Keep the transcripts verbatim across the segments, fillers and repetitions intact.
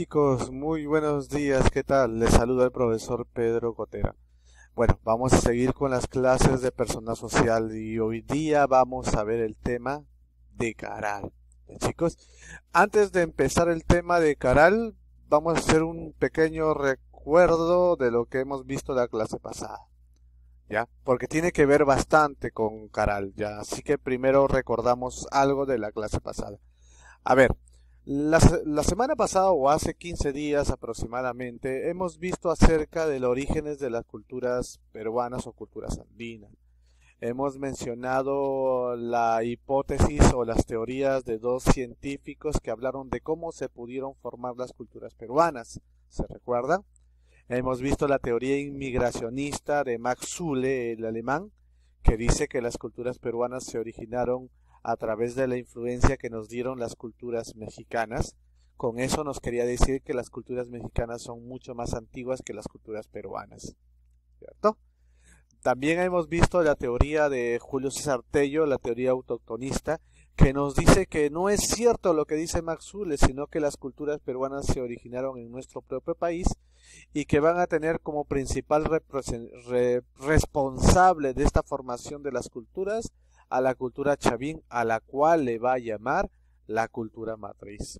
chicos, muy buenos días, ¿qué tal? Les saluda el profesor Pedro Cotera. Bueno, vamos a seguir con las clases de persona social y hoy día vamos a ver el tema de Caral. Bien, chicos, antes de empezar el tema de Caral, vamos a hacer un pequeño recuerdo de lo que hemos visto la clase pasada, ¿ya? Porque tiene que ver bastante con Caral, ¿ya? Así que primero recordamos algo de la clase pasada. A ver. La, la semana pasada o hace quince días aproximadamente hemos visto acerca de los orígenes de las culturas peruanas o culturas andinas. Hemos mencionado la hipótesis o las teorías de dos científicos que hablaron de cómo se pudieron formar las culturas peruanas. ¿Se recuerda? Hemos visto la teoría inmigracionista de Max Zülle, el alemán, que dice que las culturas peruanas se originaron a través de la influencia que nos dieron las culturas mexicanas. Con eso nos quería decir que las culturas mexicanas son mucho más antiguas que las culturas peruanas, ¿cierto? También hemos visto la teoría de Julio César Tello, la teoría autoctonista, que nos dice que no es cierto lo que dice Max Zülle, sino que las culturas peruanas se originaron en nuestro propio país y que van a tener como principal re responsable de esta formación de las culturas a la cultura chavín, a la cual le va a llamar la cultura matriz.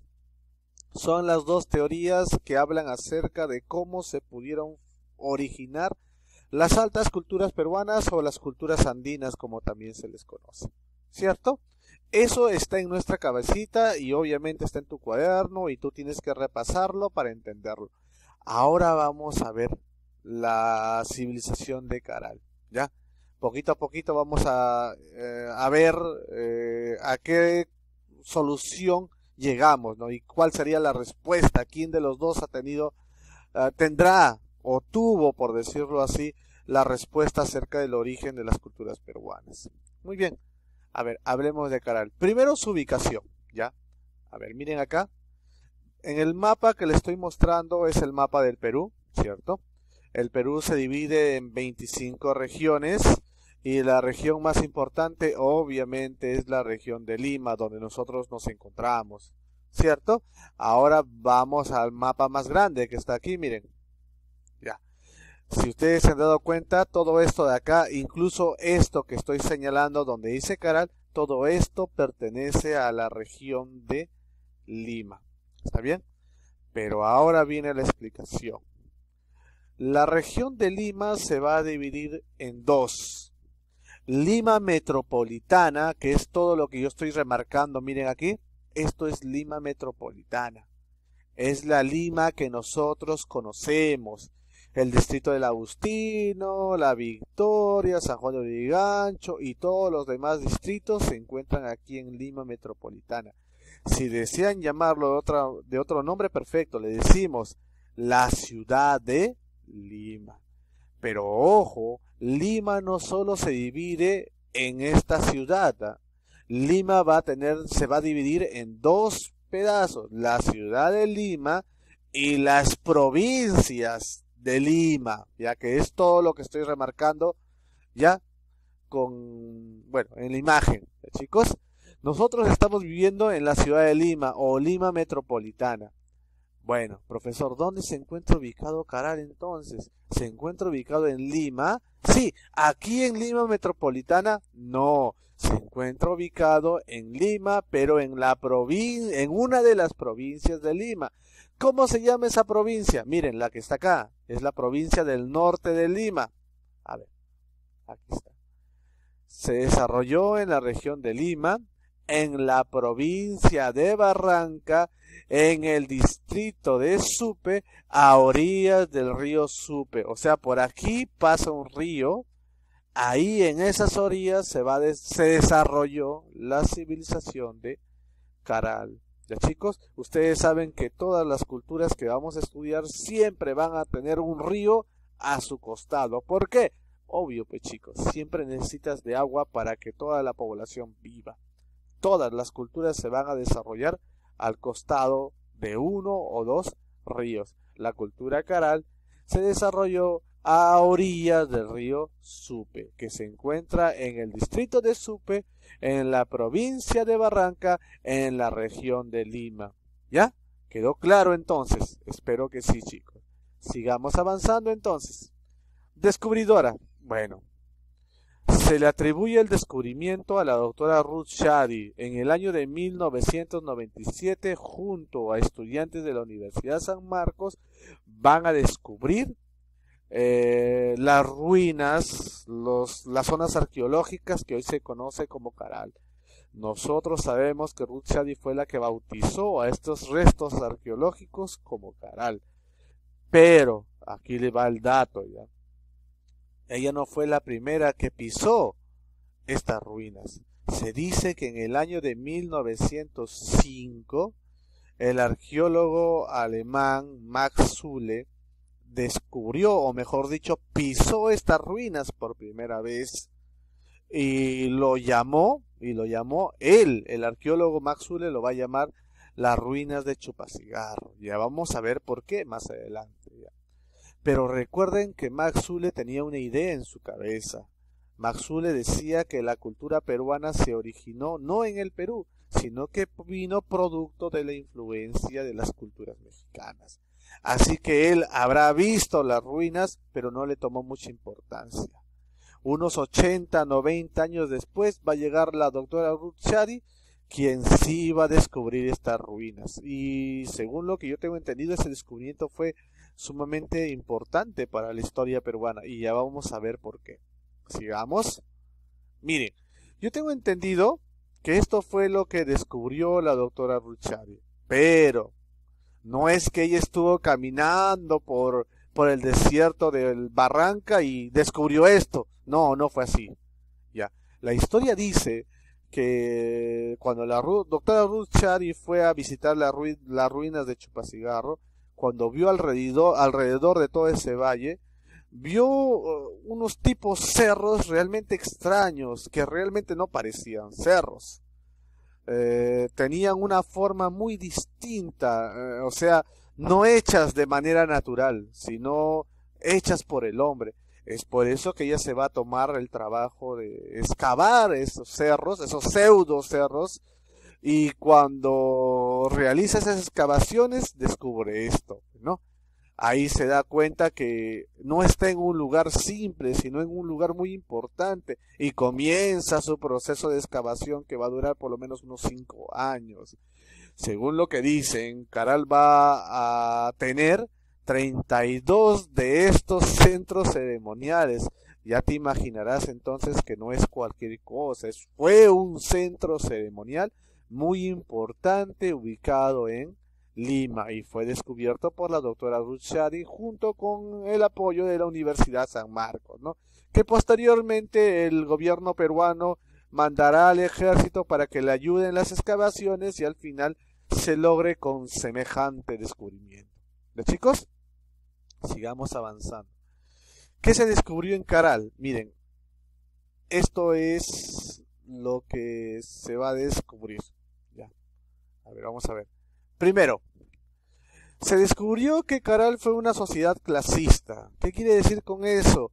Son las dos teorías que hablan acerca de cómo se pudieron originar las altas culturas peruanas o las culturas andinas, como también se les conoce, ¿cierto? Eso está en nuestra cabecita y obviamente está en tu cuaderno y tú tienes que repasarlo para entenderlo. Ahora vamos a ver la civilización de Caral, ¿ya? Poquito a poquito vamos a, eh, a ver eh, a qué solución llegamos, ¿no? Y cuál sería la respuesta, quién de los dos ha tenido, uh, tendrá o tuvo, por decirlo así, la respuesta acerca del origen de las culturas peruanas. Muy bien, a ver, hablemos de Caral. Primero su ubicación, ¿ya? A ver, miren acá. En el mapa que les estoy mostrando es el mapa del Perú, ¿cierto? El Perú se divide en veinticinco regiones. Y la región más importante obviamente es la región de Lima, donde nosotros nos encontramos, ¿cierto? Ahora vamos al mapa más grande que está aquí, miren. Ya. Si ustedes se han dado cuenta, todo esto de acá, incluso esto que estoy señalando donde dice Caral, todo esto pertenece a la región de Lima. ¿Está bien? Pero ahora viene la explicación. La región de Lima se va a dividir en dos. Lima metropolitana, que es todo lo que yo estoy remarcando, miren aquí, esto es Lima metropolitana, es la Lima que nosotros conocemos, el distrito del Agustino, la Victoria, San Juan de Lurigancho y todos los demás distritos se encuentran aquí en Lima metropolitana. Si desean llamarlo de, otra, de otro nombre, perfecto, le decimos la ciudad de Lima. Pero ojo, Lima no solo se divide en esta ciudad. ¿eh? Lima va a tener, se va a dividir en dos pedazos, la ciudad de Lima y las provincias de Lima, ya que es todo lo que estoy remarcando ya con, bueno, en la imagen, ¿eh, chicos. Nosotros estamos viviendo en la ciudad de Lima o Lima metropolitana. Bueno, profesor, ¿dónde se encuentra ubicado Caral entonces? ¿Se encuentra ubicado en Lima? Sí, aquí en Lima metropolitana, no. Se encuentra ubicado en Lima, pero en la provincia, en una de las provincias de Lima. ¿Cómo se llama esa provincia? Miren, la que está acá, es la provincia del norte de Lima. A ver, aquí está. Se desarrolló en la región de Lima, en la provincia de Barranca, en el distrito de Supe, a orillas del río Supe. O sea, por aquí pasa un río, ahí en esas orillas se, va de, se desarrolló la civilización de Caral. Ya, chicos, ustedes saben que todas las culturas que vamos a estudiar siempre van a tener un río a su costado. ¿Por qué? Obvio, pues chicos, siempre necesitas de agua para que toda la población viva. Todas las culturas se van a desarrollar al costado de uno o dos ríos. La cultura Caral se desarrolló a orillas del río Supe, que se encuentra en el distrito de Supe, en la provincia de Barranca, en la región de Lima. ¿Ya? ¿Quedó claro entonces? Espero que sí, chicos. Sigamos avanzando entonces. Descubridora. Bueno, se le atribuye el descubrimiento a la doctora Ruth Shady en el año de mil novecientos noventa y siete. Junto a estudiantes de la Universidad San Marcos van a descubrir eh, las ruinas, los, las zonas arqueológicas que hoy se conoce como Caral. Nosotros sabemos que Ruth Shady fue la que bautizó a estos restos arqueológicos como Caral. Pero, aquí le va el dato ya. Ella no fue la primera que pisó estas ruinas. Se dice que en el año de mil novecientos cinco, el arqueólogo alemán Max Zülle descubrió, o mejor dicho, pisó estas ruinas por primera vez y lo llamó, y lo llamó él, el arqueólogo Max Zülle lo va a llamar las ruinas de Chupacigarro. Ya vamos a ver por qué más adelante. Ya. Pero recuerden que Max Zülle tenía una idea en su cabeza. Max Zülle decía que la cultura peruana se originó no en el Perú, sino que vino producto de la influencia de las culturas mexicanas. Así que él habrá visto las ruinas, pero no le tomó mucha importancia. Unos ochenta, noventa años después va a llegar la doctora Ruth Shady, quien sí va a descubrir estas ruinas. Y según lo que yo tengo entendido, ese descubrimiento fue sumamente importante para la historia peruana. Y ya vamos a ver por qué. Sigamos. Miren, yo tengo entendido que esto fue lo que descubrió la doctora Ruth Shady. Pero no es que ella estuvo caminando por, por el desierto del Barranca y descubrió esto. No, no fue así. Ya. La historia dice que cuando la Ru doctora Ruth Shady fue a visitar la ru las ruinas de Chupacigarro, cuando vio alrededor, alrededor de todo ese valle, vio uh, unos tipos cerros realmente extraños, que realmente no parecían cerros. Eh, tenían una forma muy distinta, eh, o sea, no hechas de manera natural, sino hechas por el hombre. Es por eso que ella se va a tomar el trabajo de excavar esos cerros, esos pseudo cerros, y cuando realiza esas excavaciones descubre esto, ¿no? Ahí se da cuenta que no está en un lugar simple, sino en un lugar muy importante, y comienza su proceso de excavación que va a durar por lo menos unos cinco años. Según lo que dicen, Caral va a tener treinta y dos de estos centros ceremoniales. Ya te imaginarás entonces que no es cualquier cosa, es, fue un centro ceremonial muy importante ubicado en Lima y fue descubierto por la doctora Ruth Shady junto con el apoyo de la Universidad San Marcos, ¿no? Que posteriormente el gobierno peruano mandará al ejército para que le ayude en las excavaciones y al final se logre con semejante descubrimiento. ¿De chicos? Sigamos avanzando. ¿Qué se descubrió en Caral? Miren, esto es lo que se va a descubrir. Ya. A ver, vamos a ver. Primero, se descubrió que Caral fue una sociedad clasista. ¿Qué quiere decir con eso?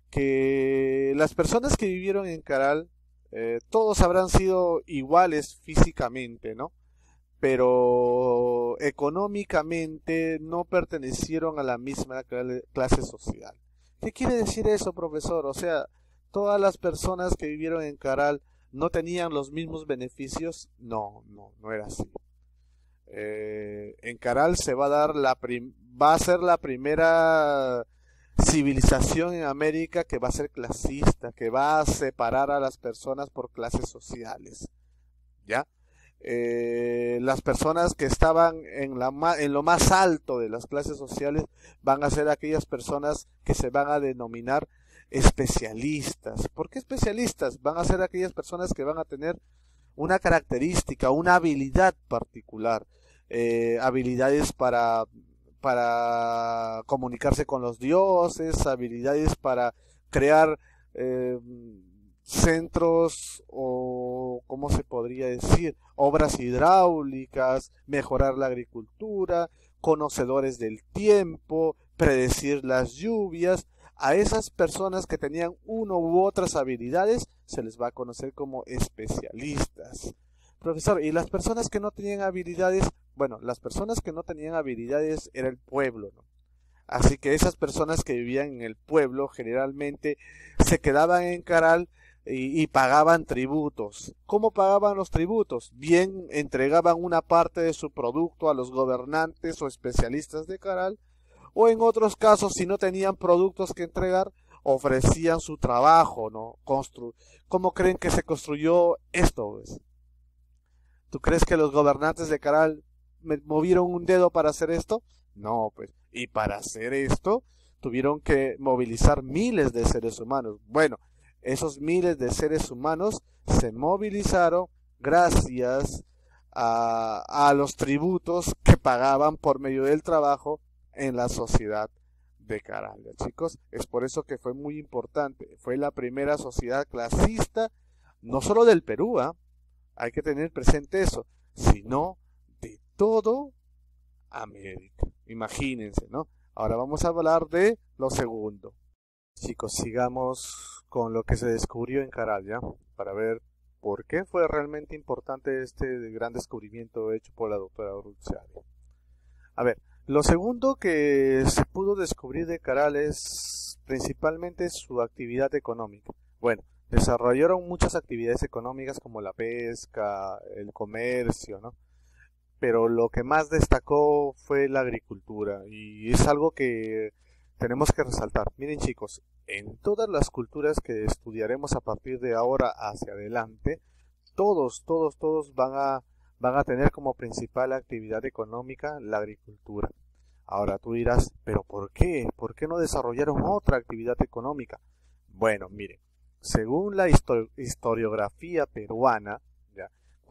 Que las personas que vivieron en Caral, eh, todos habrán sido iguales físicamente, ¿no? Pero económicamente no pertenecieron a la misma clase social. ¿Qué quiere decir eso, profesor? O sea, ¿todas las personas que vivieron en Caral no tenían los mismos beneficios? No, no, no era así. Eh, en Caral se va a dar la prim va a ser la primera civilización en América que va a ser clasista, que va a separar a las personas por clases sociales. ¿Ya? Eh, las personas que estaban en, la en lo más alto de las clases sociales van a ser aquellas personas que se van a denominar especialistas. ¿Por qué especialistas? Van a ser aquellas personas que van a tener una característica, una habilidad particular, eh, habilidades para, para comunicarse con los dioses, habilidades para crear eh, centros o, ¿cómo se podría decir?, obras hidráulicas, mejorar la agricultura, conocedores del tiempo, predecir las lluvias. A esas personas que tenían uno u otras habilidades se les va a conocer como especialistas. Profesor, ¿y las personas que no tenían habilidades? Bueno, las personas que no tenían habilidades era el pueblo, ¿no? Así que esas personas que vivían en el pueblo generalmente se quedaban en Caral y, y pagaban tributos. ¿Cómo pagaban los tributos? Bien, entregaban una parte de su producto a los gobernantes o especialistas de Caral, o en otros casos, si no tenían productos que entregar, ofrecían su trabajo, ¿no? Constru ¿Cómo creen que se construyó esto, pues? ¿Tú crees que los gobernantes de Caral movieron un dedo para hacer esto? No, pues. Y para hacer esto, tuvieron que movilizar miles de seres humanos. Bueno, esos miles de seres humanos se movilizaron gracias a, a los tributos que pagaban por medio del trabajo en la sociedad de Caral, chicos. Es por eso que fue muy importante. Fue la primera sociedad clasista, no solo del Perú, ¿eh? Hay que tener presente eso, sino de todo América. Imagínense, ¿no? Ahora vamos a hablar de lo segundo. Chicos, sigamos con lo que se descubrió en Caral, ¿ya? Para ver por qué fue realmente importante este gran descubrimiento hecho por la doctora Ruziani. A ver, lo segundo que se pudo descubrir de Caral es principalmente su actividad económica. Bueno, desarrollaron muchas actividades económicas como la pesca, el comercio, ¿no? Pero lo que más destacó fue la agricultura y es algo que tenemos que resaltar. Miren, chicos, en todas las culturas que estudiaremos a partir de ahora hacia adelante, todos, todos, todos van a, van a tener como principal actividad económica la agricultura. Ahora tú dirás, ¿pero por qué? ¿Por qué no desarrollaron otra actividad económica? Bueno, miren, según la histori- historiografía peruana, ¿ya?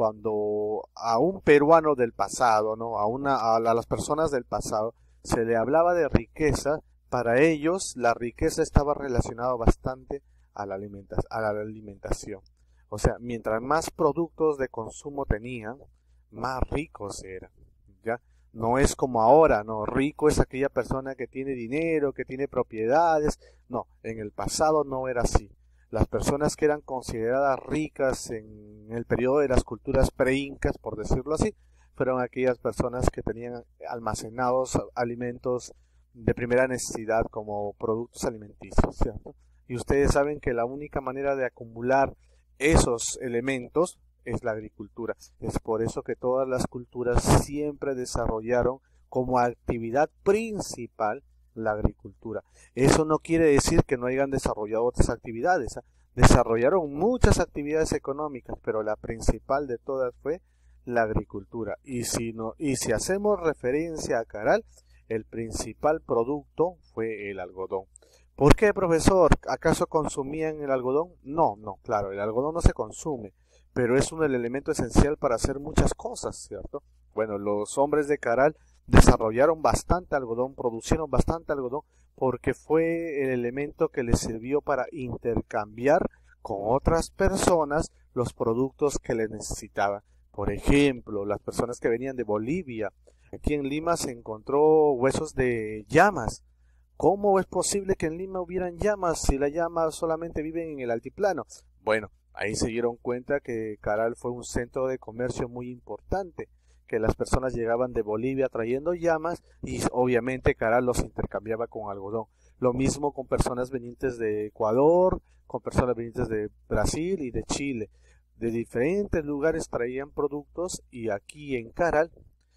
Cuando a un peruano del pasado, ¿no? a, una, a las personas del pasado, se le hablaba de riqueza, para ellos la riqueza estaba relacionada bastante a la, alimenta a la alimentación. O sea, mientras más productos de consumo tenían, más ricos eran, ¿ya? No es como ahora, ¿no? Rico es aquella persona que tiene dinero, que tiene propiedades. No, en el pasado no era así. Las personas que eran consideradas ricas en el periodo de las culturas pre-incas, por decirlo así, fueron aquellas personas que tenían almacenados alimentos de primera necesidad como productos alimenticios, ¿cierto? Y ustedes saben que la única manera de acumular esos elementos es la agricultura. Es por eso que todas las culturas siempre desarrollaron como actividad principal la agricultura. Eso no quiere decir que no hayan desarrollado otras actividades, ¿eh? Desarrollaron muchas actividades económicas, pero la principal de todas fue la agricultura. Y si, no, y si hacemos referencia a Caral, el principal producto fue el algodón. ¿Por qué, profesor? ¿Acaso consumían el algodón? No, no, claro, el algodón no se consume, pero es un elemento esencial para hacer muchas cosas, ¿cierto? Bueno, los hombres de Caral desarrollaron bastante algodón, producieron bastante algodón, porque fue el elemento que les sirvió para intercambiar con otras personas los productos que les necesitaban. Por ejemplo, las personas que venían de Bolivia. Aquí en Lima se encontró huesos de llamas. ¿Cómo es posible que en Lima hubieran llamas si las llamas solamente viven en el altiplano? Bueno, ahí se dieron cuenta que Caral fue un centro de comercio muy importante, que las personas llegaban de Bolivia trayendo llamas y obviamente Caral los intercambiaba con algodón. Lo mismo con personas venientes de Ecuador, con personas venientes de Brasil y de Chile. De diferentes lugares traían productos y aquí en Caral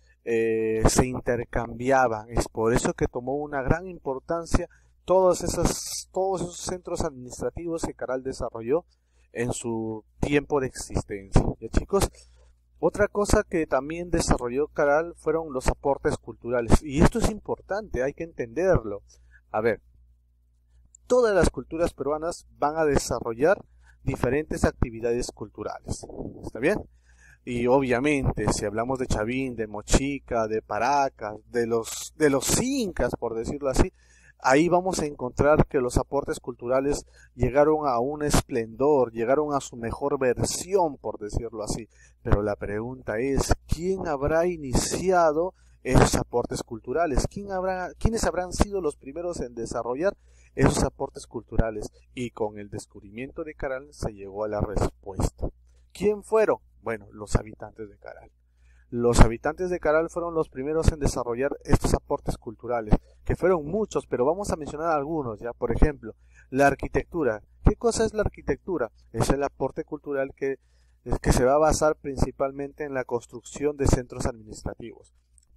eh, se intercambiaban. Es por eso que tomó una gran importancia todos esos, todos esos centros administrativos que Caral desarrolló en su tiempo de existencia. ¿Ya, chicos? Otra cosa que también desarrolló Caral fueron los aportes culturales. Y esto es importante, hay que entenderlo. A ver, todas las culturas peruanas van a desarrollar diferentes actividades culturales. ¿Está bien? Y obviamente, si hablamos de Chavín, de Mochica, de Paracas, de los, de los incas, por decirlo así, ahí vamos a encontrar que los aportes culturales llegaron a un esplendor, llegaron a su mejor versión, por decirlo así. Pero la pregunta es, ¿quién habrá iniciado esos aportes culturales? ¿Quién habrá, ¿Quiénes habrán sido los primeros en desarrollar esos aportes culturales? Y con el descubrimiento de Caral se llegó a la respuesta. ¿Quién fueron? Bueno, los habitantes de Caral. Los habitantes de Caral fueron los primeros en desarrollar estos aportes culturales, que fueron muchos, pero vamos a mencionar algunos, ya. Por ejemplo, la arquitectura. ¿Qué cosa es la arquitectura? Es el aporte cultural que, que se va a basar principalmente en la construcción de centros administrativos.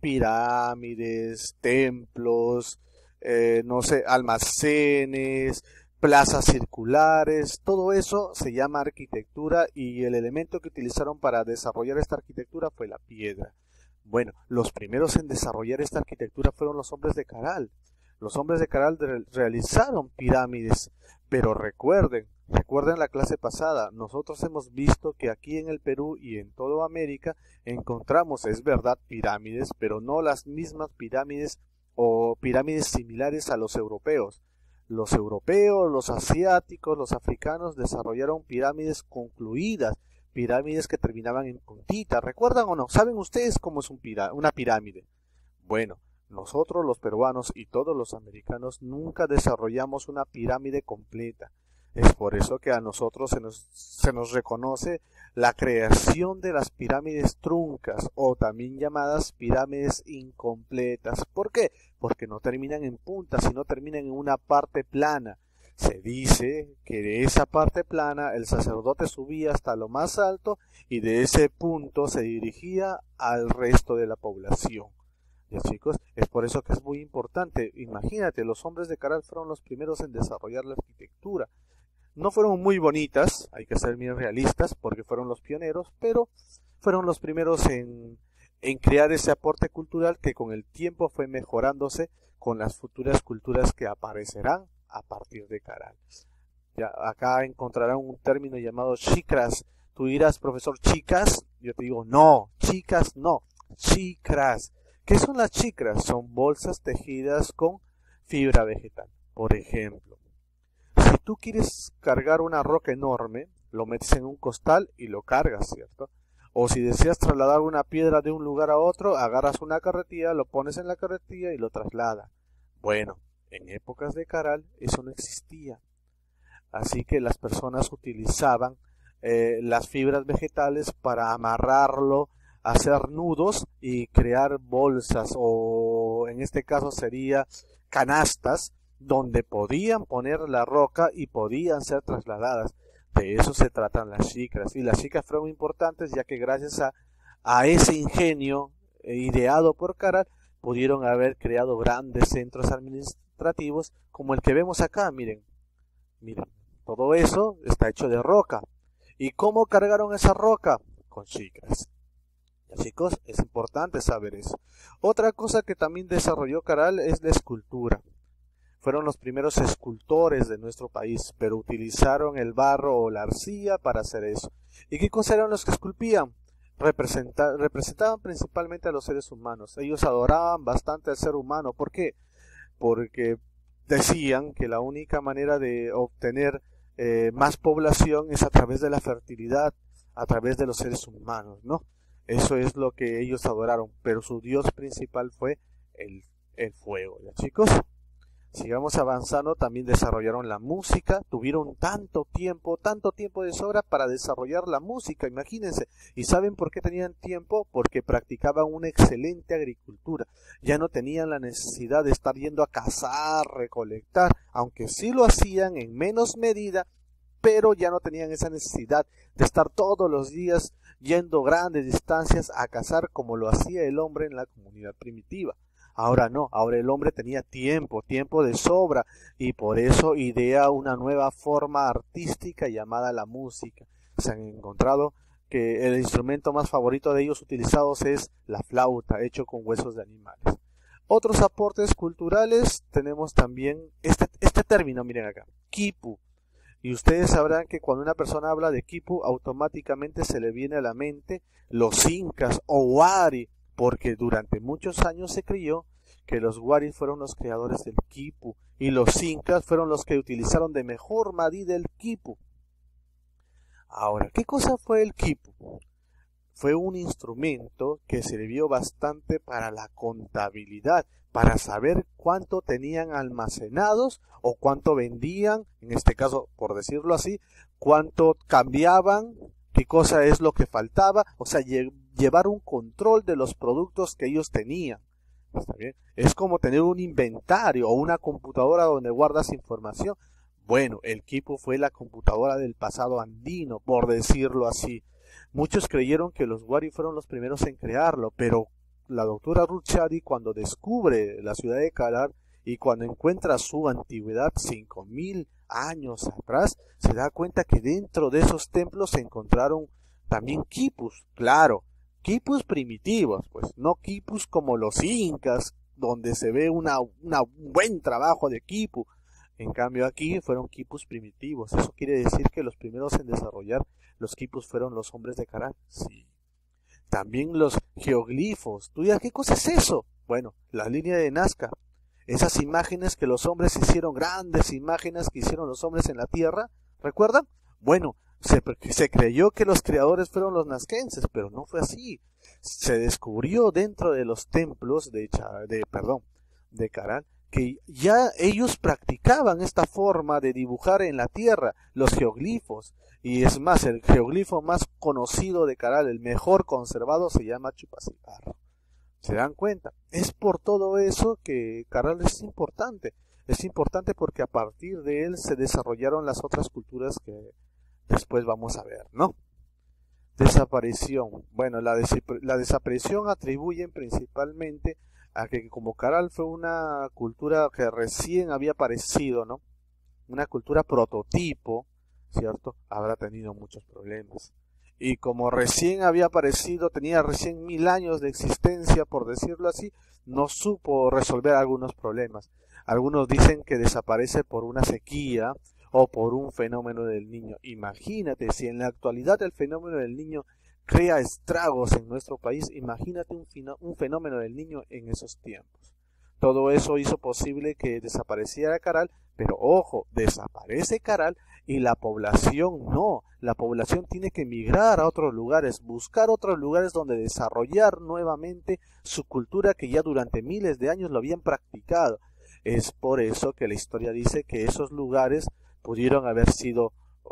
Pirámides, templos, eh, no sé, almacenes, plazas circulares, todo eso se llama arquitectura y el elemento que utilizaron para desarrollar esta arquitectura fue la piedra. Bueno, los primeros en desarrollar esta arquitectura fueron los hombres de Caral. Los hombres de Caral re realizaron pirámides, pero recuerden, recuerden la clase pasada, nosotros hemos visto que aquí en el Perú y en toda América encontramos, es verdad, pirámides, pero no las mismas pirámides o pirámides similares a los europeos. Los europeos, los asiáticos, los africanos desarrollaron pirámides concluidas, pirámides que terminaban en puntita. ¿Recuerdan o no? ¿Saben ustedes cómo es un pirá una pirámide? Bueno, nosotros los peruanos y todos los americanos nunca desarrollamos una pirámide completa. Es por eso que a nosotros se nos, se nos reconoce la creación de las pirámides truncas o también llamadas pirámides incompletas. ¿Por qué? Porque no terminan en punta, sino terminan en una parte plana. Se dice que de esa parte plana el sacerdote subía hasta lo más alto y de ese punto se dirigía al resto de la población. ¿Ya, chicos? Es por eso que es muy importante. Imagínate, los hombres de Caral fueron los primeros en desarrollar la arquitectura. No fueron muy bonitas, hay que ser bien realistas, porque fueron los pioneros, pero fueron los primeros en, en crear ese aporte cultural que con el tiempo fue mejorándose con las futuras culturas que aparecerán a partir de Caral. Ya, acá encontrarán un término llamado chicras. Tú dirás, profesor, ¿chicas? Yo te digo, no, chicas no, chicras. ¿Qué son las chicras? Son bolsas tejidas con fibra vegetal. Por ejemplo, si tú quieres cargar una roca enorme, lo metes en un costal y lo cargas, ¿cierto? O si deseas trasladar una piedra de un lugar a otro, agarras una carretilla, lo pones en la carretilla y lo traslada. Bueno, en épocas de Caral eso no existía. Así que las personas utilizaban eh, las fibras vegetales para amarrarlo, hacer nudos y crear bolsas, o en este caso sería canastas, donde podían poner la roca y podían ser trasladadas. De eso se tratan las chicras. Y las chicras fueron importantes ya que gracias a, a ese ingenio eh, ideado por Caral, pudieron haber creado grandes centros administrativos como el que vemos acá. Miren, miren, todo eso está hecho de roca. ¿Y cómo cargaron esa roca? Con chicras. Ya, chicos, es importante saber eso. Otra cosa que también desarrolló Caral es la escultura. Fueron los primeros escultores de nuestro país, pero utilizaron el barro o la arcilla para hacer eso. ¿Y qué cosa eran los que esculpían? Representa, representaban principalmente a los seres humanos. Ellos adoraban bastante al ser humano. ¿Por qué? Porque decían que la única manera de obtener eh, más población es a través de la fertilidad, a través de los seres humanos, ¿no? Eso es lo que ellos adoraron, pero su dios principal fue el, el fuego, ¿ya, chicos? Sigamos avanzando, también desarrollaron la música, tuvieron tanto tiempo, tanto tiempo de sobra para desarrollar la música, imagínense. ¿Y saben por qué tenían tiempo? Porque practicaban una excelente agricultura. Ya no tenían la necesidad de estar yendo a cazar, recolectar, aunque sí lo hacían en menos medida, pero ya no tenían esa necesidad de estar todos los días yendo grandes distancias a cazar como lo hacía el hombre en la comunidad primitiva. Ahora no, ahora el hombre tenía tiempo, tiempo de sobra, y por eso idea una nueva forma artística llamada la música. Se han encontrado que el instrumento más favorito de ellos utilizados es la flauta, hecho con huesos de animales. Otros aportes culturales tenemos también este, este término, miren acá, quipu. Y ustedes sabrán que cuando una persona habla de quipu, automáticamente se le viene a la mente los incas o wari, porque durante muchos años se creyó que los waris fueron los creadores del quipu y los incas fueron los que utilizaron de mejor medida el quipu. Ahora, ¿qué cosa fue el quipu? Fue un instrumento que sirvió bastante para la contabilidad, para saber cuánto tenían almacenados o cuánto vendían, en este caso, por decirlo así, cuánto cambiaban, qué cosa es lo que faltaba, o sea, lle llevar un control de los productos que ellos tenían. ¿Está bien? Es como tener un inventario o una computadora donde guardas información. Bueno, el quipu fue la computadora del pasado andino, por decirlo así. Muchos creyeron que los wari fueron los primeros en crearlo, pero la doctora Ruth Shadi, cuando descubre la ciudad de Caral y cuando encuentra su antigüedad cinco mil años atrás, se da cuenta que dentro de esos templos se encontraron también quipus, claro, quipus primitivos, pues no quipus como los incas, donde se ve una, una, un buen trabajo de quipu. En cambio aquí fueron quipus primitivos. Eso quiere decir que los primeros en desarrollar los quipus fueron los hombres de Caral. Sí. También los geoglifos. ¿Tú ya qué cosa es eso? Bueno, la línea de Nazca. Esas imágenes que los hombres hicieron, grandes imágenes que hicieron los hombres en la tierra. ¿Recuerdan? Bueno, se, se creyó que los creadores fueron los nazquenses, pero no fue así. Se descubrió dentro de los templos de, de perdón, de Caral, que ya ellos practicaban esta forma de dibujar en la tierra, los geoglifos, y es más, el geoglifo más conocido de Caral, el mejor conservado, se llama Chupacigarro. ¿Se dan cuenta? Es por todo eso que Caral es importante, es importante porque a partir de él se desarrollaron las otras culturas que después vamos a ver, ¿no? Desaparición. Bueno, la, des la desaparición atribuyen principalmente a que como Caral fue una cultura que recién había aparecido, ¿no? Una cultura prototipo, ¿cierto? Habrá tenido muchos problemas. Y como recién había aparecido, tenía recién mil años de existencia, por decirlo así, no supo resolver algunos problemas. Algunos dicen que desaparece por una sequía o por un fenómeno del Niño. Imagínate, si en la actualidad el fenómeno del Niño crea estragos en nuestro país, imagínate un, un fenómeno del Niño en esos tiempos. Todo eso hizo posible que desapareciera Caral, pero ojo, desaparece Caral y la población no. La población tiene que migrar a otros lugares, buscar otros lugares donde desarrollar nuevamente su cultura que ya durante miles de años lo habían practicado. Es por eso que la historia dice que esos lugares pudieron haber sido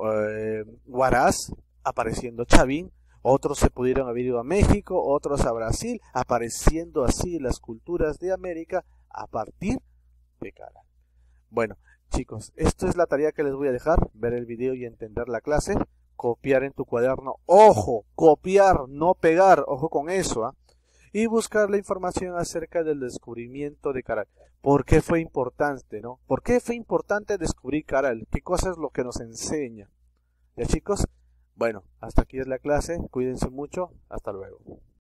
eh, Huaraz, apareciendo Chavín, otros se pudieron haber ido a México, otros a Brasil, apareciendo así las culturas de América a partir de Caral. Bueno, chicos, esto es la tarea que les voy a dejar, ver el video y entender la clase, copiar en tu cuaderno, ojo, copiar, no pegar, ojo con eso, ¿eh? Y buscar la información acerca del descubrimiento de Caral. ¿Por qué fue importante, no? ¿Por qué fue importante descubrir Caral? ¿Qué cosa es lo que nos enseña? ¿Ya, chicos? Bueno, hasta aquí es la clase, cuídense mucho, hasta luego.